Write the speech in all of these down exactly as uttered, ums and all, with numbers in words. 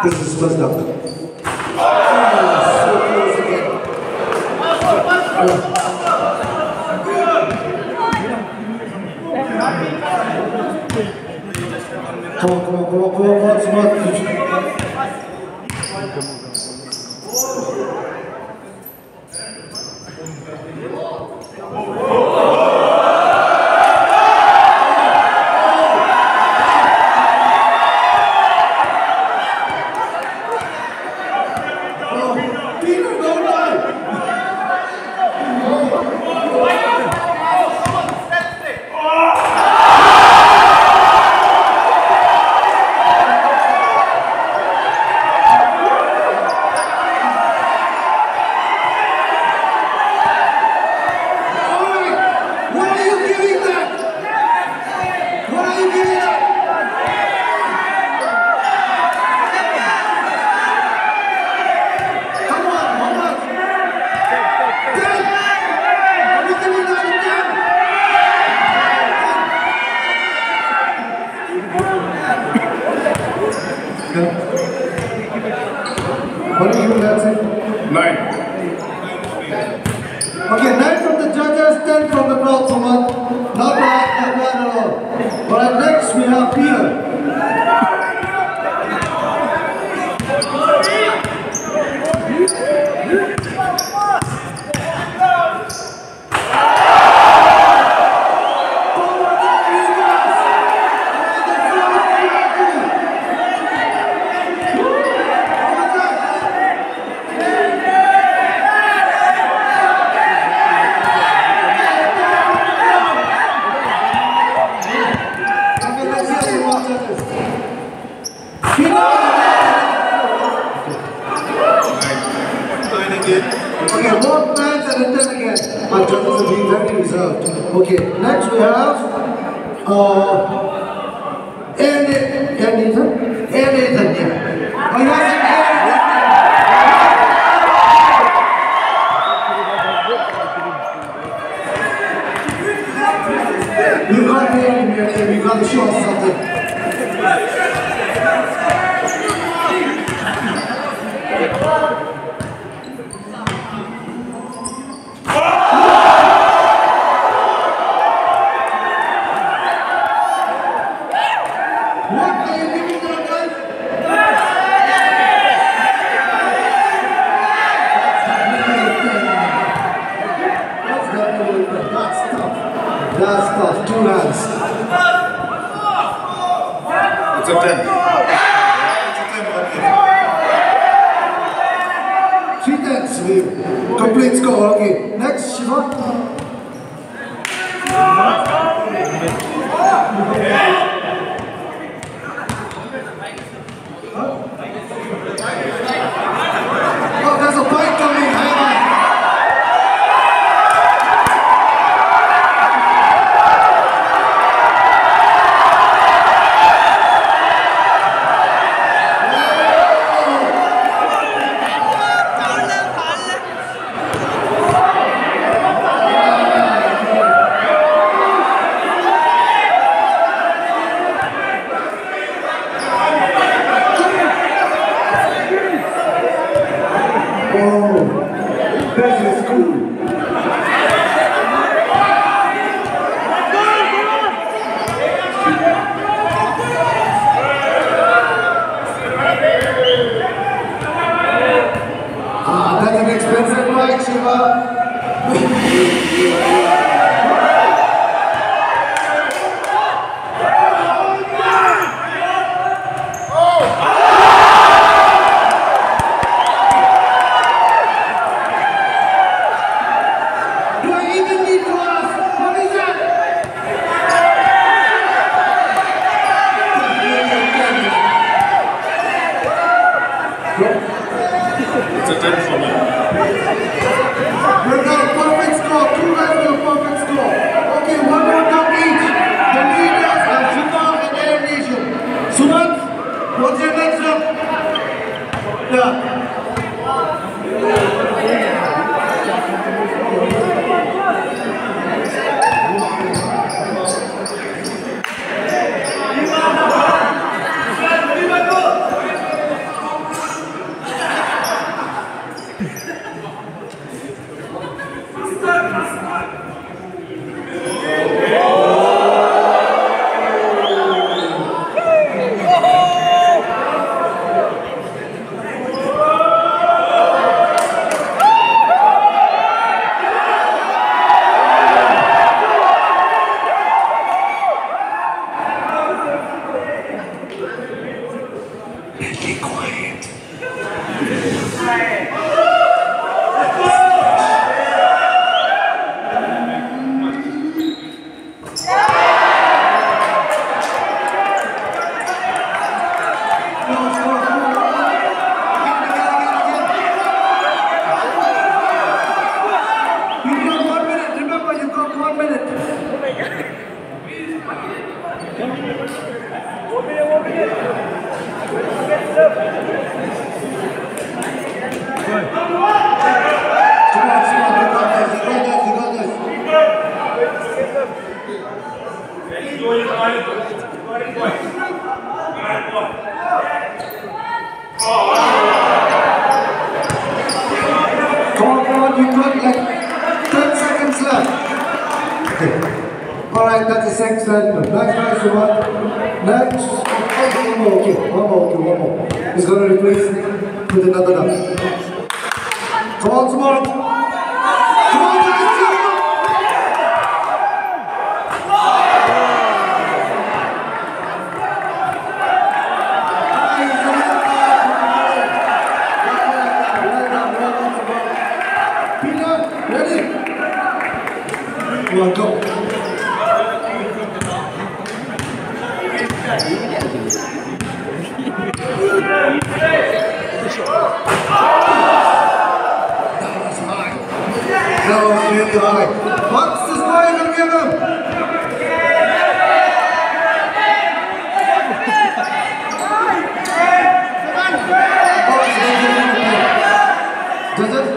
This is first up. Oh, so close again. Come on, come on, come on, come on, once more. What do you give that? Nine. Okay, nine from the judges, ten from the crowd, Sumant. Not bad, not bad at all. Alright, next we have Peter. Okay, more plans and then again. Our judges are being very reserved. Okay, next we have uh Air Nathan. Air Nathan? Air Nathan, yeah. Oh, you have some Air Nathan. You got the air, you got to show us something. That's tough, two hands. It's a ten. Three tenths, complete score, okay. Next, Shiva. Oh, there's a bike coming, hang on. This is cool. Ah, that's an expensive bike, Shiva. It's a ten for me. We got a perfect score. Two guys with a perfect score. Okay, one more top each. The leaders are Shiva and Air Nation. Sumant, what's your next up? Yeah. Alright, that's the second set. Next, nice one. Next. Oh, one more, okay. One more, okay, one more. He's gonna replace with another dance. Come on, Smart. Come on, guys. Come on, go. That was really high. What's the score you're gonna give him? Does it?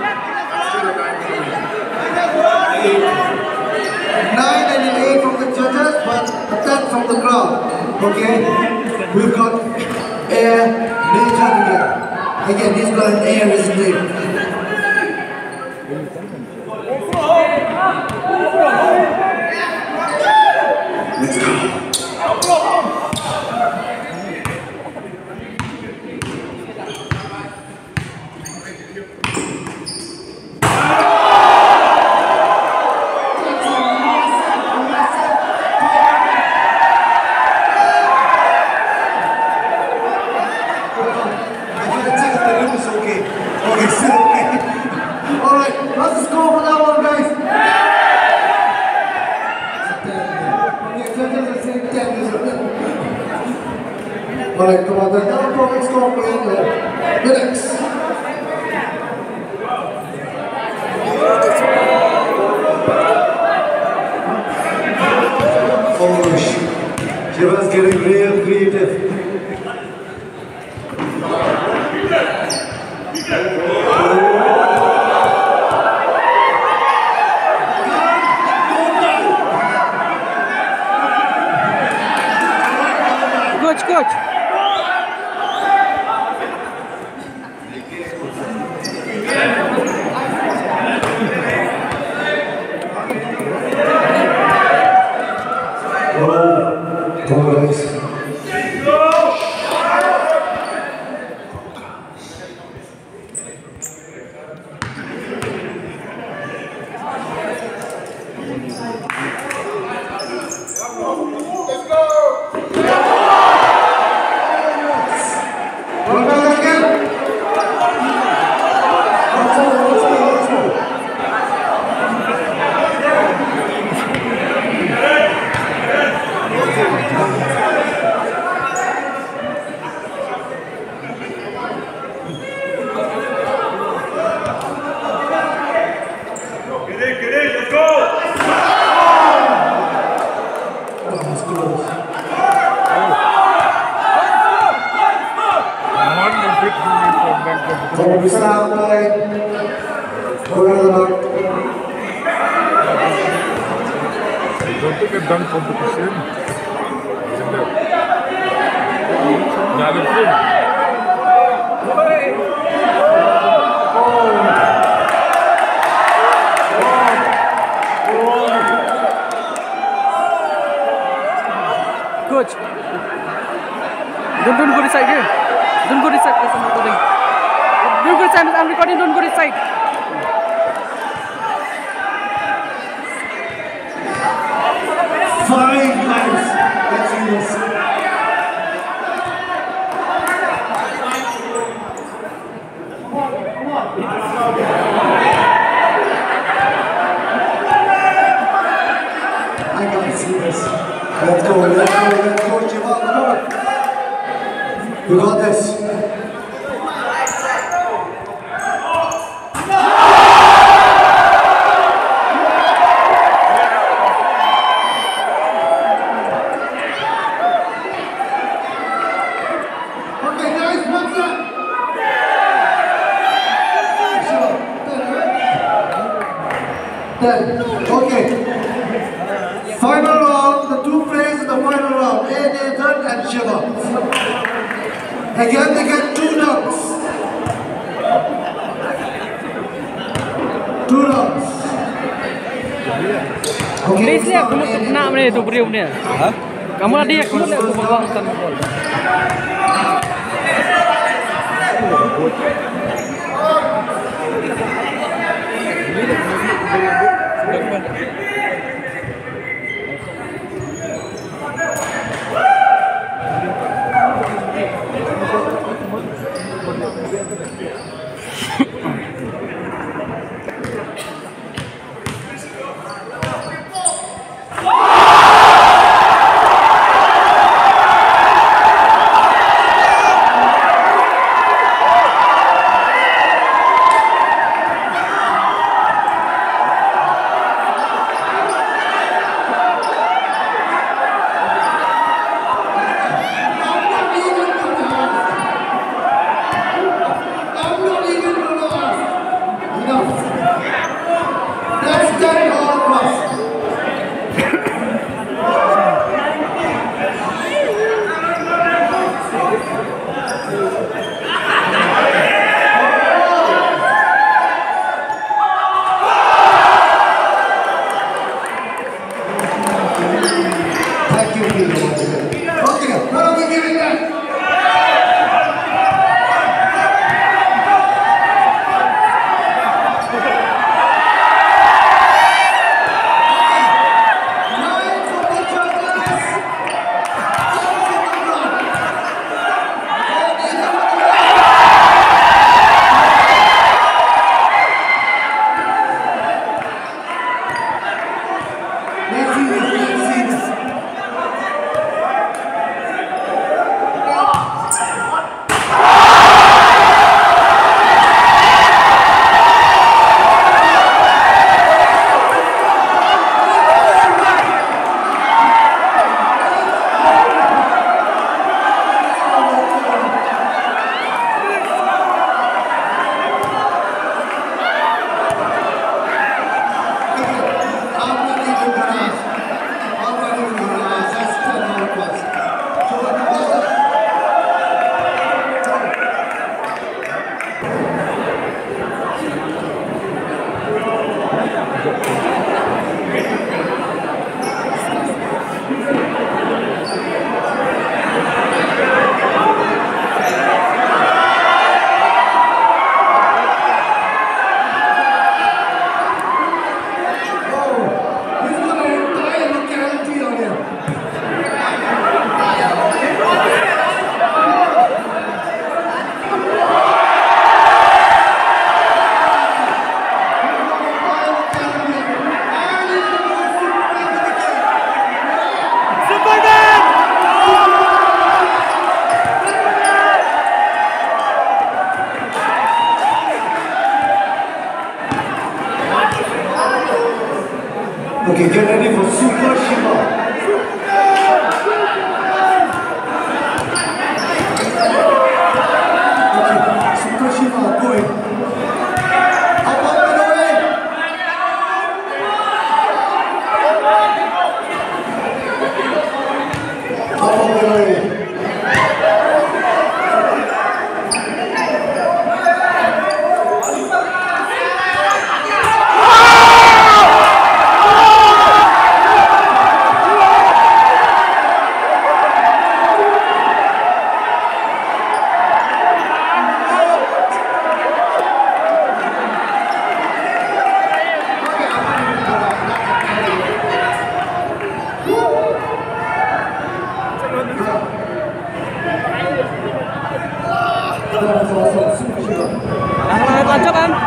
Nine and an eight from the judges, but a ten from the crowd. Okay? We've got Air Major again. Again, he's got an air in his name. Let's go. Alright, come on, the yellow perfect score for in minutes. Oh shit. Shiva's getting real creative. Coach, coach. Come on, guys. Kalau bisa mulai berlalu. Don't think I've done competition. Not in film. coach. Don't don't go this side here. Don't go this side. I'm recording. Don't go this side. I'm recording. Don't go this side. Five lives. Let's see this. I gotta see this. Let's go, let's go, let's go, Shiva, come on. You got this. Okay, guys, what's up? Ten. Okay. Final round, the two players in the final round, A. Nathan and Shiva. Again, they get two rounds. Two rounds. Okay, Please lihat kamu nak mana itu berium dia. Kamu ada yang kamu lihat kamu bawa tanpa bol. Okay, get ready for Super Shiva. Okay, Super Shiva, going. Up, up, and away. Up, up, and away. Job and